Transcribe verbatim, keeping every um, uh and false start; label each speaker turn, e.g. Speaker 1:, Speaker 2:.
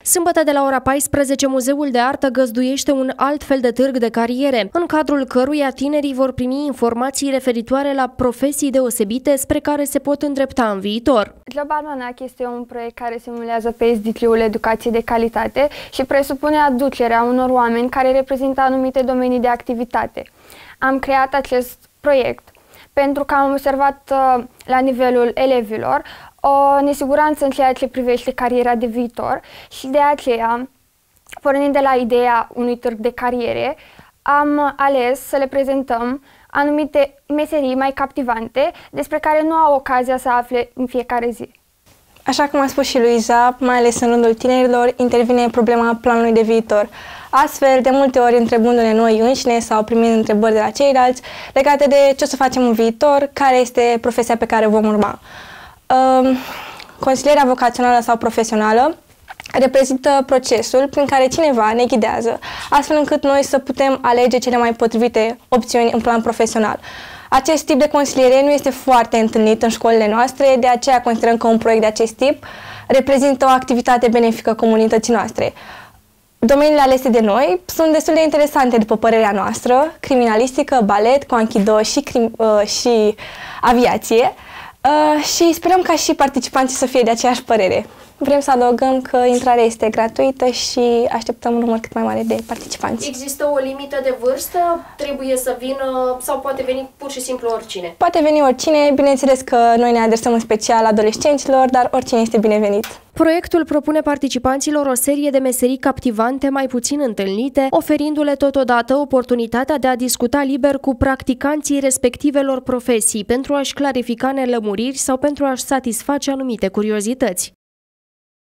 Speaker 1: Sâmbătă de la ora paisprezece, Muzeul de Artă găzduiește un alt fel de târg de cariere, în cadrul căruia tinerii vor primi informații referitoare la profesii deosebite spre care se pot îndrepta în viitor.
Speaker 2: Job Almanac este un proiect care simulează pe S D T-ul educație de calitate și presupune aducerea unor oameni care reprezintă anumite domenii de activitate. Am creat acest proiect pentru că am observat uh, la nivelul elevilor o nesiguranță în ceea ce privește cariera de viitor și de aceea, pornind de la ideea unui târg de cariere, am ales să le prezentăm anumite meserii mai captivante despre care nu au ocazia să afle în fiecare zi.
Speaker 3: Așa cum a spus și Luiza, mai ales în rândul tinerilor, intervine problema planului de viitor. Astfel, de multe ori, întrebându-ne noi înșine sau primind întrebări de la ceilalți legate de ce o să facem în viitor, care este profesia pe care o vom urma. Uh, Consilierea vocațională sau profesională reprezintă procesul prin care cineva ne ghidează, astfel încât noi să putem alege cele mai potrivite opțiuni în plan profesional. Acest tip de consiliere nu este foarte întâlnit în școlile noastre, de aceea considerăm că un proiect de acest tip reprezintă o activitate benefică comunității noastre. Domeniile alese de noi sunt destul de interesante, după părerea noastră: criminalistică, balet, conchido și, uh, și aviație. Uh, și sperăm ca și participanții să fie de aceeași părere. Vrem să adăugăm că intrarea este gratuită și așteptăm un număr cât mai mare de participanți.
Speaker 1: Există o limită de vârstă? Trebuie să vină sau poate veni pur și simplu oricine?
Speaker 3: Poate veni oricine, bineînțeles că noi ne adresăm în special adolescenților, dar oricine este binevenit.
Speaker 1: Proiectul propune participanților o serie de meserii captivante mai puțin întâlnite, oferindu-le totodată oportunitatea de a discuta liber cu practicanții respectivelor profesii pentru a-și clarifica nelămuriri sau pentru a-și satisface anumite curiozități.